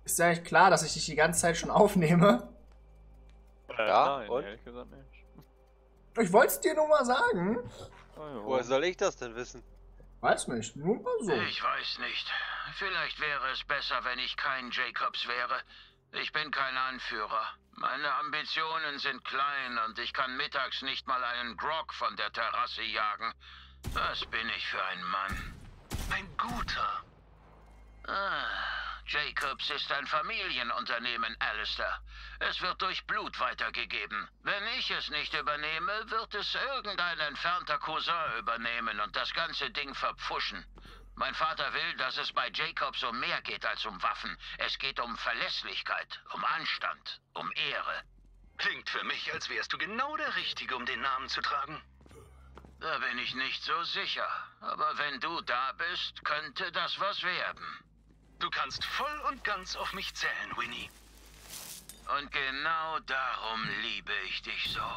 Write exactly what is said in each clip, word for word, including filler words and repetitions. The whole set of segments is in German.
Ist ja eigentlich klar, dass ich dich die ganze Zeit schon aufnehme. Äh, Ja, nein, und? ehrlich gesagt nicht. Ich wollte es dir nur mal sagen. Oh, ja. Woher soll ich das denn wissen? Weiß nicht, nur mal so. Ich weiß nicht. Vielleicht wäre es besser, wenn ich kein Jacobs wäre. Ich bin kein Anführer. Meine Ambitionen sind klein und ich kann mittags nicht mal einen Grog von der Terrasse jagen. Was bin ich für ein Mann? Ein guter. Ah, Jacobs ist ein Familienunternehmen, Alistair. Es wird durch Blut weitergegeben. Wenn ich es nicht übernehme, wird es irgendein entfernter Cousin übernehmen und das ganze Ding verpfuschen. Mein Vater will, dass es bei Jacobs um mehr geht als um Waffen. Es geht um Verlässlichkeit, um Anstand, um Ehre. Klingt für mich, als wärst du genau der Richtige, um den Namen zu tragen. Da bin ich nicht so sicher. Aber wenn du da bist, könnte das was werden. Du kannst voll und ganz auf mich zählen, Winnie. Und genau darum liebe ich dich so.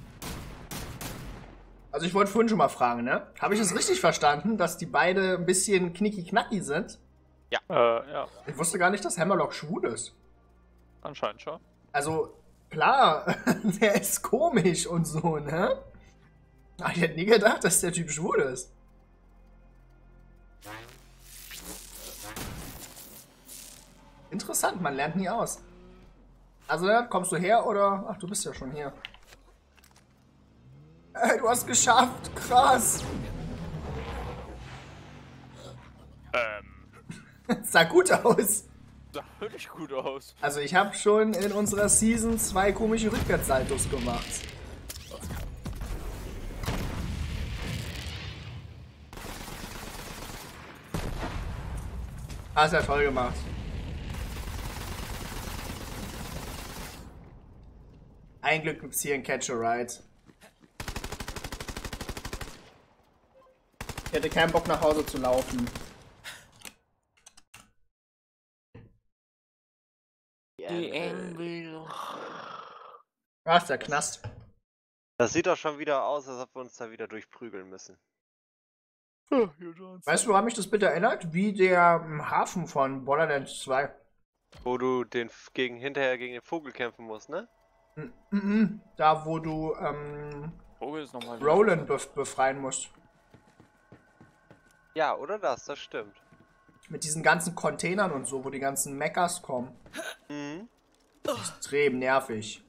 Also ich wollte vorhin schon mal fragen, ne? Habe ich es richtig verstanden, dass die beide ein bisschen knicki-knacki sind? Äh, ja, Ich wusste gar nicht, dass Hammerlock schwul ist. anscheinend schon. Also, klar, der ist komisch und so, ne? Aber ich hätte nie gedacht, dass der Typ schwul ist. Interessant, man lernt nie aus. Also, ne, kommst du her oder? Ach, du bist ja schon hier. Ey, du hast geschafft, krass. Ähm, Sah gut aus. sah völlig gut aus. Also, ich habe schon in unserer Season zwei komische Rückwärtssaltos gemacht. Hast ja toll gemacht. Ein Glück gibt's hier ein Catch-a-Ride. Ich hätte keinen Bock nach Hause zu laufen. Die Engel. Ah, ist der Knast. Das sieht doch schon wieder aus, als ob wir uns da wieder durchprügeln müssen. Weißt du, woran mich das bitte erinnert? Wie der ähm, Hafen von Borderlands zwei. Wo du den F- gegen, hinterher gegen den Vogel kämpfen musst, ne? Mhm, mhm. Da, wo du ähm, Vogel ist nochmal. Roland bef befreien musst. Ja, oder das, das stimmt. Mit diesen ganzen Containern und so, wo die ganzen Mechas kommen. Mhm. Extrem nervig.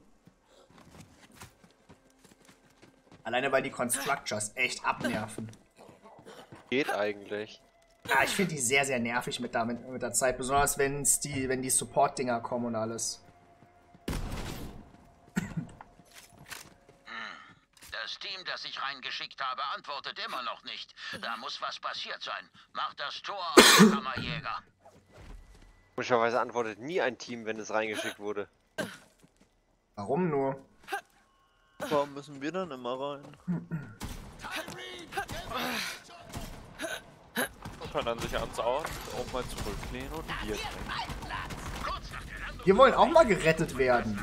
Alleine weil die Constructors echt abnerven. Geht eigentlich. Ja, ich finde die sehr, sehr nervig mit, damit, mit der Zeit. Besonders wenn's die, wenn die Support-Dinger kommen und alles. Das Team, das ich reingeschickt habe, antwortet immer noch nicht. Da muss was passiert sein. Mach das Tor auf, Kammerjäger. Komischerweise antwortet nie ein Team, wenn es reingeschickt wurde. Warum nur? Warum müssen wir dann immer rein? Kann dann sich ans Ort auch mal zurücklehnen und ein Bier trinken. Wir wollen auch mal gerettet werden.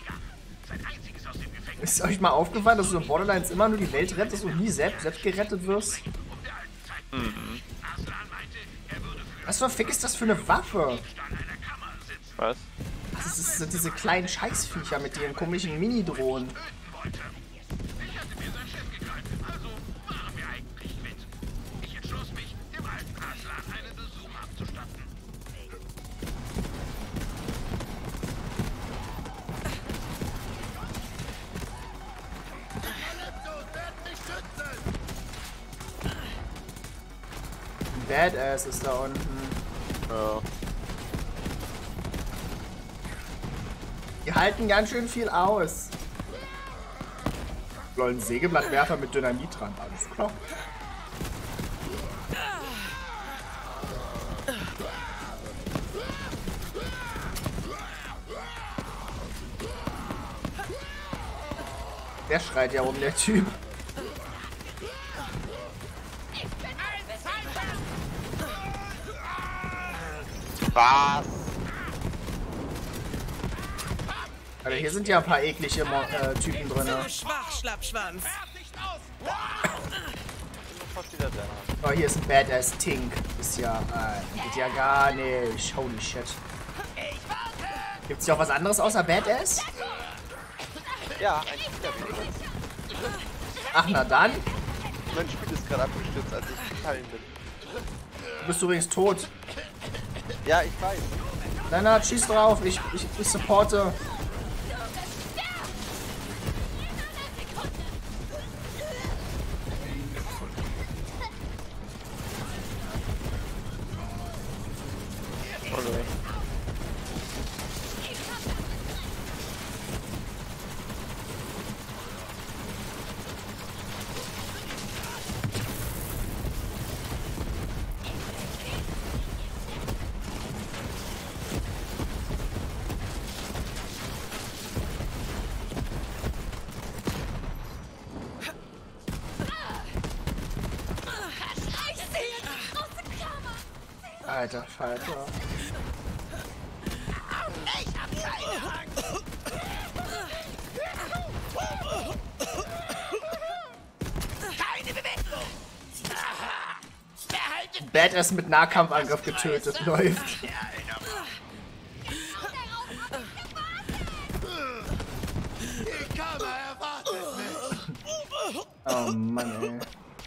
Ist euch mal aufgefallen, dass du in Borderlands immer nur die Welt rettest und nie selbst, selbst gerettet wirst? Mhm. Was für ein Fick ist das für eine Waffe? Was? Das ist, sind diese kleinen Scheißviecher mit ihren komischen Mini-Drohnen. Badass ist da unten. Ja. Die halten ganz schön viel aus. Lol, ein Sägeblattwerfer mit Dynamit dran. Alles klar. Der schreit ja rum, der Typ. Was? Also hier sind ja ein paar eklige Mo äh, Typen drin. Du Schwachschlappschwanz! Was steht da drin? Oh, hier ist ein Badass Tink. Ist ja, äh, geht ja gar nicht. Holy shit. Ich war Gibt's hier auch was anderes außer Badass? Ja, ein Spieler weniger. Ach, na dann. Mein Spiel ist gerade abgestürzt, als ich gefallen bin. Du bist übrigens tot. Ja, ich weiß. Lennart, schieß drauf. Ich, ich, ich supporte. Alter Falter. Badass mit Nahkampfangriff getötet. Läuft. Oh Mann, ey.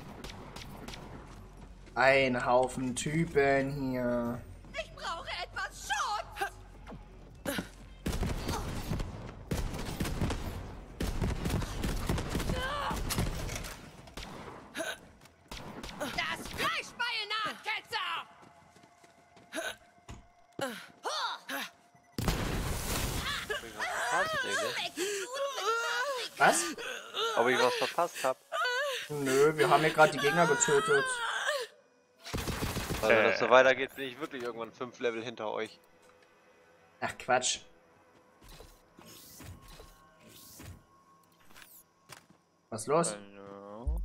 Ein Haufen Typen hier. Ich brauche etwas Schutz! Das Fleischbeil-Nachketzer! Was? Ob ich was verpasst habe? Nö, wir haben hier gerade die Gegner getötet. Weil wenn das so weitergeht, bin ich wirklich irgendwann fünf Level hinter euch. Ach Quatsch. Was ist los? Hallo.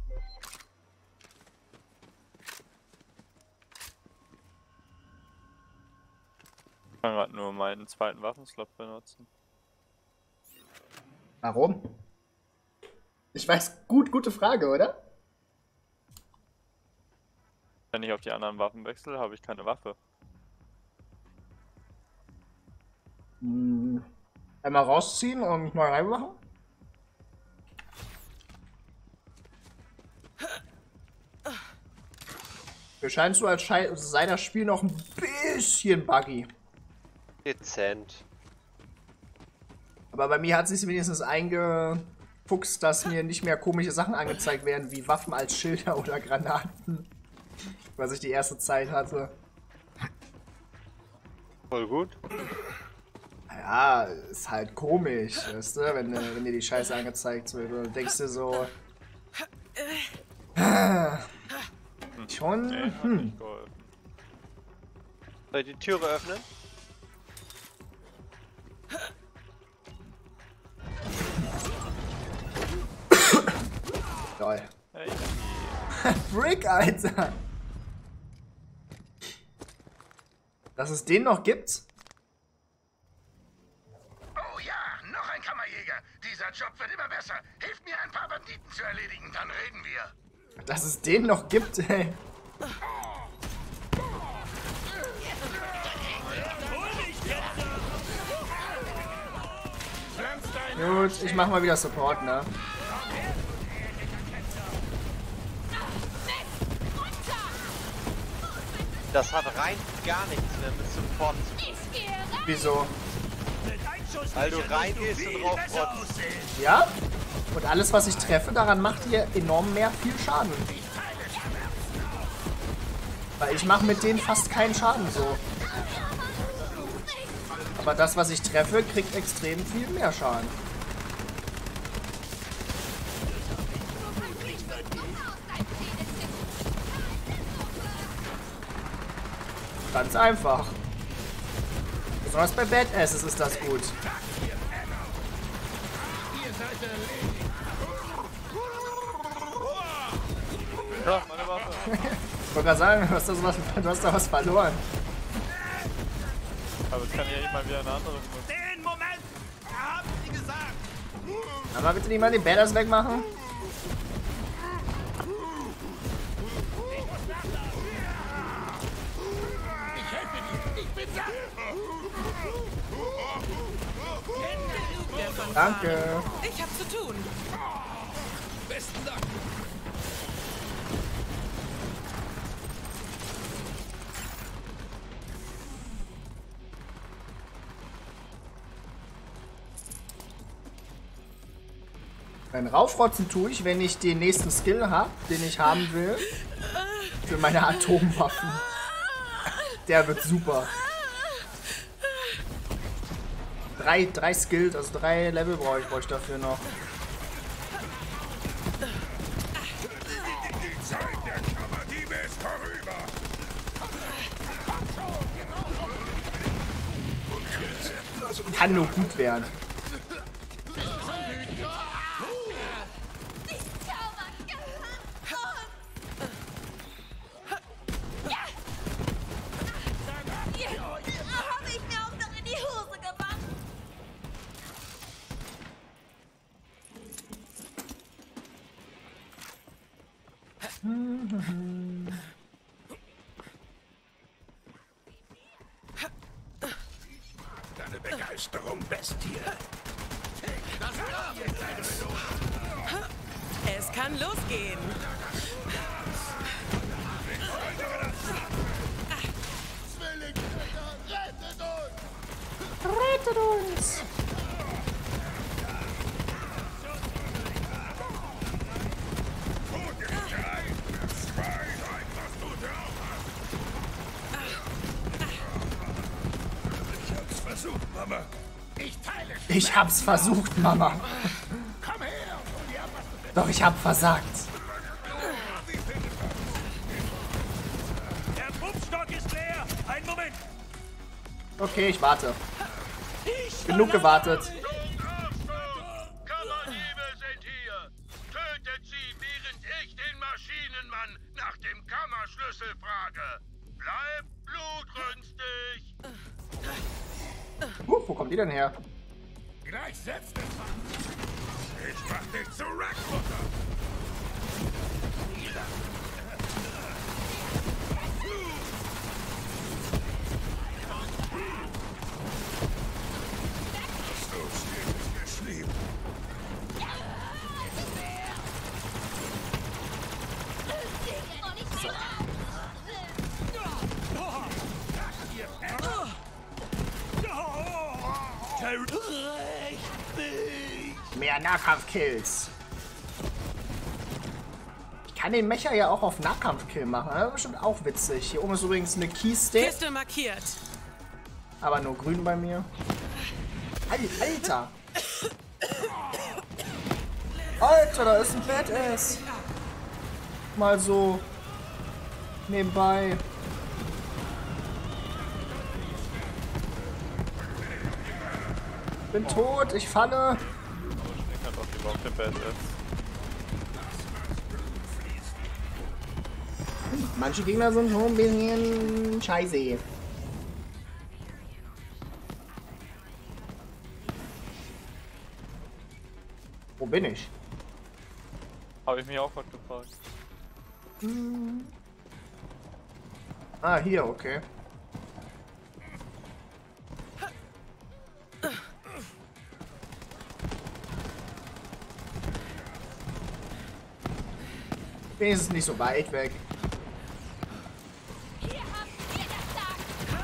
Ich kann gerade nur meinen zweiten Waffenslot benutzen. Warum? Ich weiß, gut, gute Frage, oder? Wenn ich auf die anderen Waffen wechsle, habe ich keine Waffe. Hm. Einmal rausziehen und mal reinmachen? Mir scheint so, als sei das Spiel noch ein bisschen buggy. Dezent. Aber bei mir hat sich wenigstens eingefuchst, dass mir nicht mehr komische Sachen angezeigt werden, wie Waffen als Schilder oder Granaten. Was ich die erste Zeit hatte. Voll gut. Ja, ist halt komisch, weißt du, wenn, wenn dir die Scheiße angezeigt wird. Du denkst dir so... Schon... Nee, hat Hm. nicht geholfen. Soll ich die Türe öffnen? Lol. Hey, Frick, Alter! Dass es den noch gibt? Oh ja, noch ein Kammerjäger. Dieser Job wird immer besser. Hilft mir, ein paar Banditen zu erledigen, dann reden wir. Dass es den noch gibt, ey. Gut, ich mach mal wieder Support, ne? Das hat rein gar nichts mehr mit Support zu tun. Wieso? Weil du reingehst und drauf rotzt. Ja? Und alles, was ich treffe, daran macht hier enorm mehr viel Schaden. Weil ich mache mit denen fast keinen Schaden so. Aber das, was ich treffe, kriegt extrem viel mehr Schaden. Ganz einfach. Besonders bei Badasses ist das gut. Ja, meine Waffe. Ich wollte gerade sagen, du hast, da was, du hast da was verloren. Aber jetzt kann ich ja nicht mal wieder eine andere benutzen. Den Moment haben Sie gesagt. Aber bitte nicht mal den Badass wegmachen. Danke. Ich hab zu tun. Besten Dank. Ein Raufrotzen tue ich, wenn ich den nächsten Skill habe, den ich haben will. Für meine Atomwaffen. Der wird super. Drei, drei Skills, also drei Level brauche ich, brauche ich dafür noch. Die Zeit der Kammerdiebe ist vorüber. Kann nur gut werden. Habe ich mir auch noch in die Hose gemacht. Deine Begeisterung, Bestie. Es kann losgehen. Rettet uns! Ich hab's versucht, Mama. Ich teile Ich hab's versucht, Mama. Komm her und hol dir ab, was du Doch ich hab versagt. Der Pumpstock ist leer. Ein Moment. Okay, ich warte. Genug gewartet. Kammerdiebe sind hier. Tötet sie, während ich den Maschinenmann nach dem Kammerschlüssel frage. Bleibt blutrünstig. Uh, wo kommt die denn her? Gleich setzt es an. Ich mach dich zu Rackfutter. So steht es geschrieben. Mehr Nahkampfkills. Ich kann den Mecha ja auch auf Nahkampfkill machen. Das ist bestimmt auch witzig. Hier oben ist übrigens eine Keystick. Kiste markiert. Aber nur grün bei mir. Alter! Alter, da ist ein Badass. Mal so nebenbei. Bin tot, ich falle. Ich kann doch die Waffe Badass. Manche Gegner sind schon ein bisschen scheiße. Wo bin ich? Habe ich mich auch gerade gefragt. Ah, hier, okay. Wenigstens nicht so weit weg. Hier habt ihr das Tag.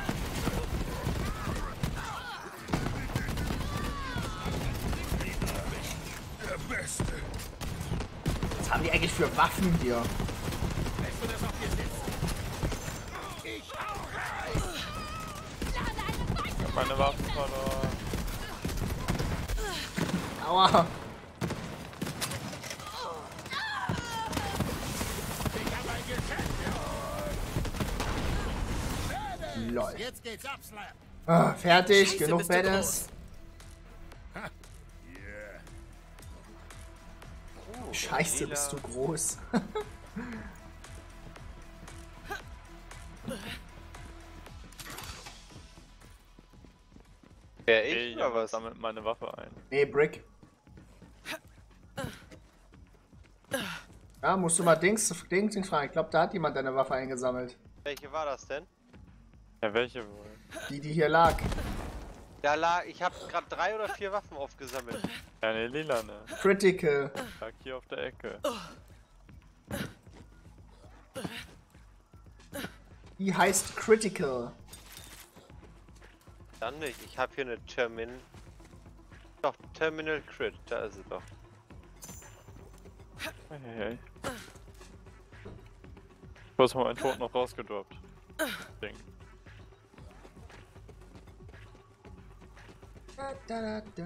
Der Beste. Was haben die eigentlich für Waffen hier? Ich auch rein. Ich hab meine Waffen verloren. Aua. Lol. Jetzt geht's ab, Slap. Ah, fertig, Scheiße, genug bist du Badass. Scheiße, bist du groß. Wer Ey, ich ich oder was? sammelt meine Waffe ein. Nee, Brick. Ja, musst du mal Dings, Dings, Dings fragen. Ich glaube, da hat jemand deine Waffe eingesammelt. Welche war das denn? Ja, welche wohl? Die, die hier lag. Da lag, ich habe gerade drei oder vier Waffen aufgesammelt. Eine lilane. Critical. Lag hier auf der Ecke. Die heißt Critical. Dann nicht. Ich habe hier eine Termin. Doch, Terminal Crit. Da ist sie doch. Hey, hey, hey. Du hast mal meinen Tod noch rausgedroppt. Ding. Da, da, da.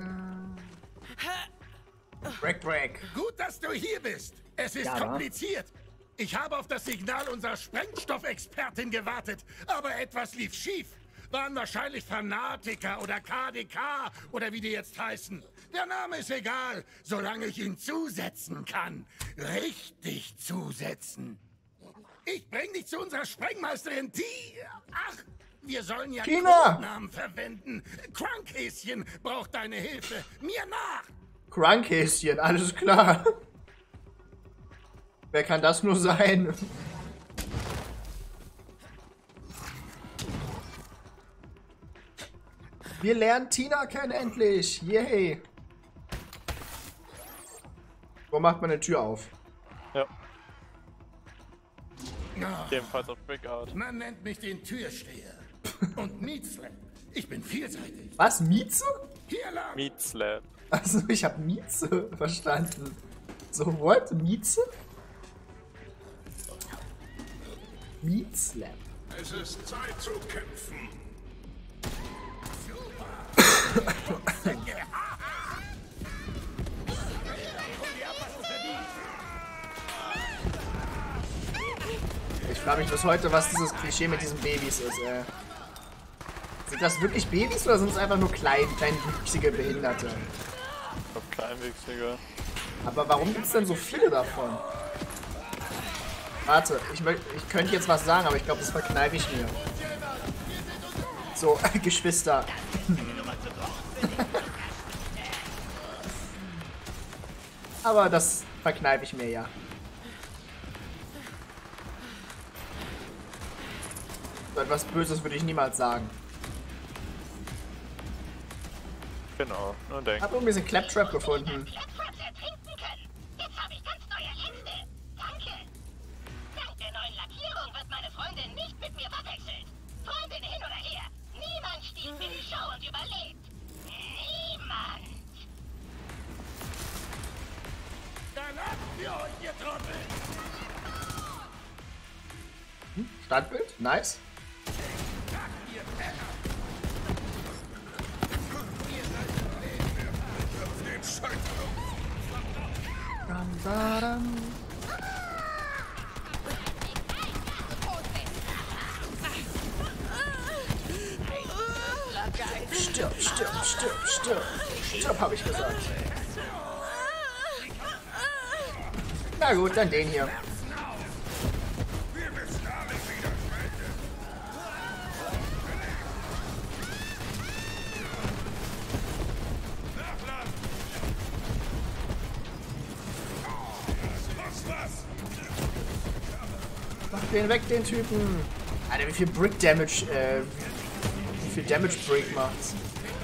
Break, break. Gut, dass du hier bist. Es ist Ja, wa? kompliziert. Ich habe auf das Signal unserer Sprengstoffexpertin gewartet, aber etwas lief schief. Waren wahrscheinlich Fanatiker oder K D K oder wie die jetzt heißen. Der Name ist egal, solange ich ihn zusetzen kann. Richtig zusetzen. Ich bring dich zu unserer Sprengmeisterin, die... Ach, wir sollen ja Tina! Codenamen verwenden. Crunkhäschen braucht deine Hilfe. Mir nach! Crunkhäschen, alles klar. Wer kann das nur sein? Wir lernen Tina kennen endlich. Yay. Wo macht man eine Tür auf? Ja, Ah, ebenfalls auf Brick Art. man nennt mich den Türsteher. Und Meatslap. Ich bin vielseitig. Was? Mieze? Hier lang. Meat Slab. Also ich habe Mieze verstanden. So, what? Mieze? Meat Slap. Es ist Zeit zu kämpfen. Ich frage mich bis heute, was dieses Klischee mit diesen Babys ist, ey. Sind das wirklich Babys oder sind es einfach nur klein, kleinwüchsige Behinderte? Ich glaub, kleinwüchsiger. Aber warum gibt es denn so viele davon? Warte, ich, möcht, ich könnte jetzt was sagen, aber ich glaube, das verkneife ich mir. So, Geschwister. Aber das verkneife ich mir ja. So etwas Böses würde ich niemals sagen. Genau, nur Ich denk. habe irgendwie einen Claptrap gefunden. Jetzt habe ich ganz neue Hände. Danke. Dank der neuen Lackierung wird meine Freundin nicht mit mir verwechselt. Freundin hin oder her. Niemand stiehlt mir die Show und überlebt. Niemand. Dann ab für euch, ihr Trottel. Standbild? Nice. Dam, da, dam. Stirb, stirb, stirb, stirb. Stirb, habe ich gesagt. Na gut, dann den hier. Mach den weg, den Typen. Alter, wie viel Brick Damage, äh, wie viel Damage Brick macht's?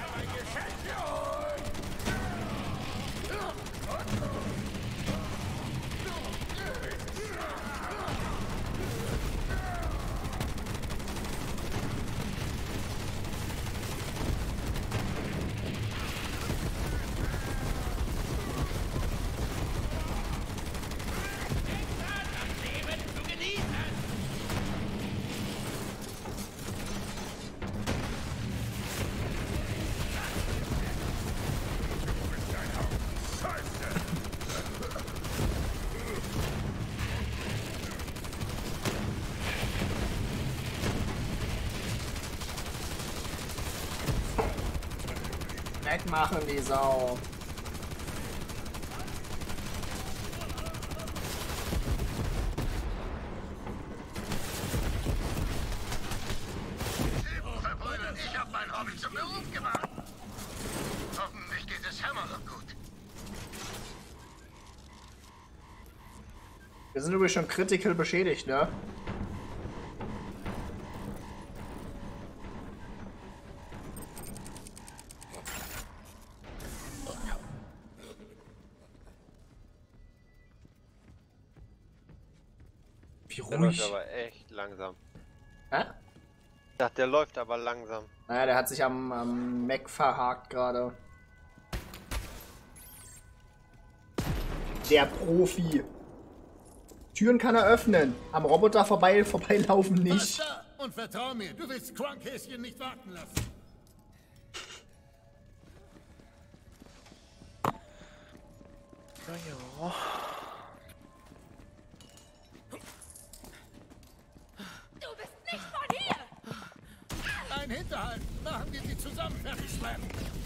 Wegmachen, die Sau. Ich habe mein Hobby zum Beruf gemacht. Hoffentlich geht es Hammer noch gut. Wir sind übrigens schon critical beschädigt, ne? Wie Der läuft ruhig. aber echt langsam. Hä? Ich dachte, der läuft aber langsam. Naja, der hat sich am, am Mac verhakt gerade. Der Profi. Türen kann er öffnen. Am Roboter vorbei, vorbeilaufen nicht. Basta! Und vertrau mir, du willst Crunkhäschen nicht warten lassen. Na ja. Du bist nicht von hier! Ein Hinterhalt. Machen wir sie zusammen fertig, Slam.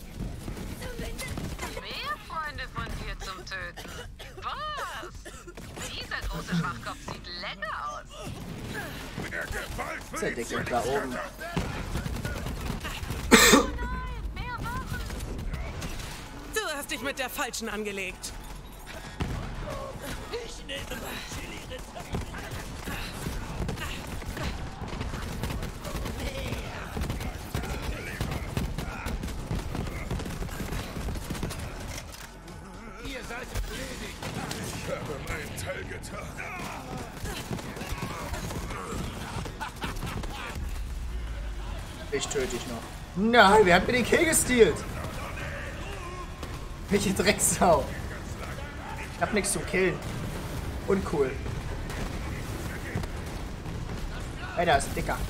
Mehr Freunde von dir zum Töten. Was? Dieser große Schwachkopf sieht lecker aus. Der Gewalt Das ist der Dicke da oben. Mehr Waffen. Du hast dich mit der Falschen angelegt. Ich nehme Ihr seid erledigt. Ich habe meinen Teil getan. Ich töte dich noch. Nein, wer hat mir den Kill gestealt? Welche Drecksau. Ich hab nichts zum Killen. Uncool. Ey, da ist ein Dicker.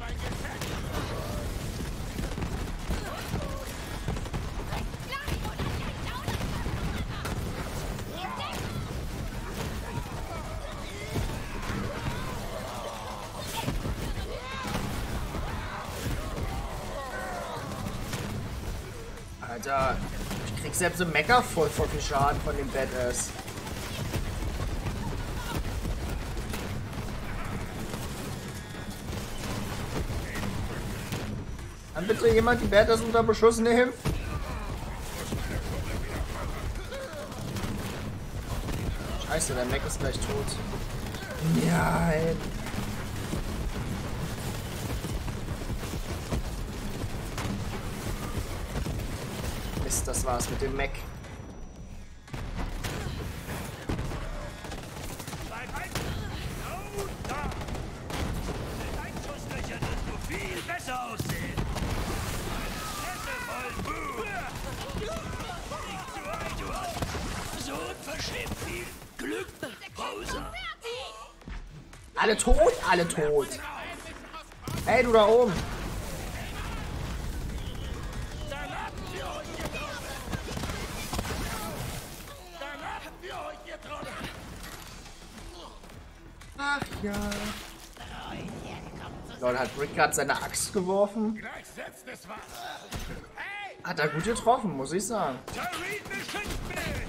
Alter, ich krieg selbst im Mecker voll voll viel Schaden von dem Badass. Kann bitte jemand die Badass unter Beschuss nehmen? Scheiße, der Mac ist gleich tot. Nein. Mist, das war's mit dem Mac. Viel besser aussehen. So unverschämt viel Glück, Pause. Alle tot, alle tot. Hey, du da oben. Ach ja. Lol, hat Rick gerade seine Axt geworfen? Gleich setzt es was. Hey, Hat er gut getroffen, muss ich sagen. Tyreen beschützt mich.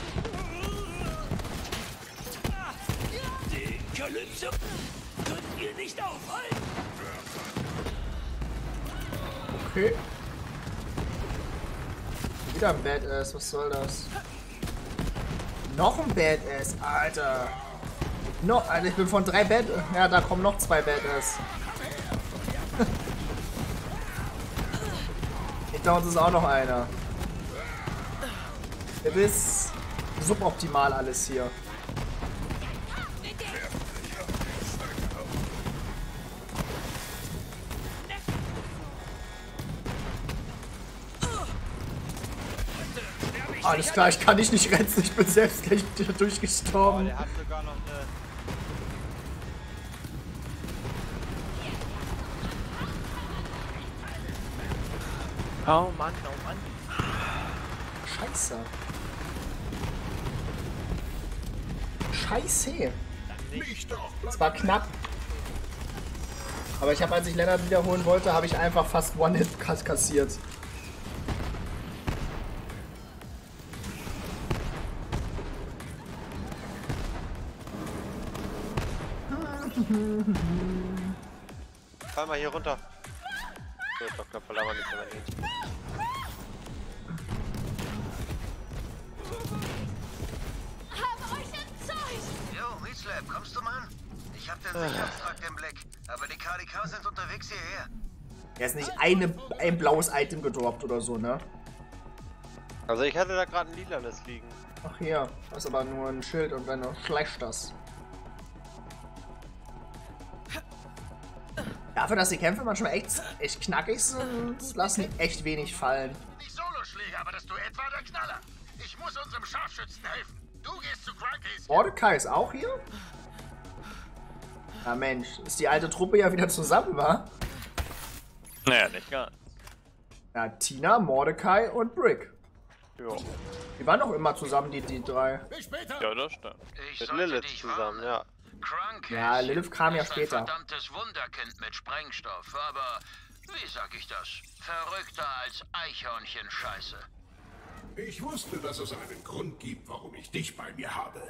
Die Kalypso könnt ihr nicht aufhalten. Okay. Wieder ein Badass, was soll das? Noch ein Badass, Alter. No, Alter, ich bin von drei Badass. Ja, da kommen noch zwei Badass. Hinter uns ist auch noch einer. Das ist suboptimal alles hier. Alles klar, ich kann dich nicht retten, ich bin selbst gleich Oh, durchgestorben. der hat sogar noch eine. Oh Mann, oh Mann. Scheiße. Scheiße. Das war knapp. Aber ich habe, als ich Lennart wiederholen wollte, habe ich einfach fast One-Hit kassiert. Fall mal hier runter. So, Doktor Verlauer nicht mehr nicht. Hab euch entzeugt! Jo, Meatslab, kommst du, Mann? Ich hab den Sicherheitstrakt im Blick, aber die K D K sind unterwegs hierher. Er ist nicht eine, ein blaues Item gedroppt oder so, ne? Also ich hatte da gerade ein lilanes liegen. Ach hier, das ist aber nur ein Schild und wenn du schlecht das. Dafür, dass die Kämpfe manchmal echt, echt knackig sind, lassen die echt wenig fallen. Nicht Soloschläger, aber das Duett war der Knaller. Ich muss unserem Scharfschützen helfen. Du gehst zu Crankys. Mordecai ist auch hier? Na Mensch, ist die alte Truppe ja wieder zusammen, wa? Naja, nicht ganz. Ja, Tina, Mordecai und Brick. Ja. Die waren doch immer zusammen, die, die drei. Bis später. Ja, das stimmt. Ich Mit sollte Lilith dich zusammen, warnen. ja. Crankys Ja, Lilith kam ja ist später. Ein verdammtes Wunderkind mit Sprengstoff, aber wie sag ich das? Verrückter als Eichhörnchen-Scheiße. Ich wusste, dass es einen Grund gibt, warum ich dich bei mir habe.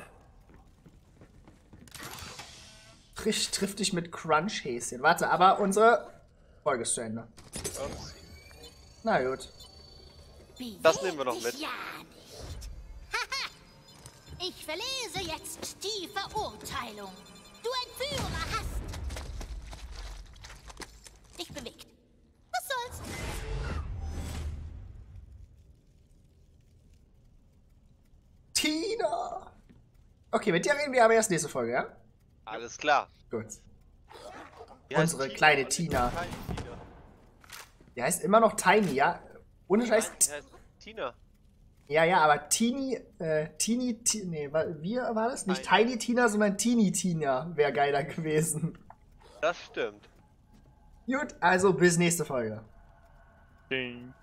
Triff, triff dich mit Crunch-Häschen. Warte, aber unsere Folge ist zu Ende. Ups. Na gut. Das nehmen wir noch mit. Ja nicht. Haha. Ich verlese jetzt die Verurteilung. Du Entführer hast dich bewegt. Was soll's? Tina! Okay, mit dir reden wir aber erst nächste Folge, ja? Alles klar. Gut. Wie heißt Unsere Tina? kleine Tina. Nein, Tina. Die heißt immer noch Tiny, ja? Ohne Nein, Scheiß. die heißt Tina. Ja, ja, aber Teeny, äh, Teeny, Ti- nee, wa- wie war das? Nicht Nein. Tiny Tina, sondern Teeny Tina wäre geiler gewesen. Das stimmt. Gut, also bis nächste Folge. Ding.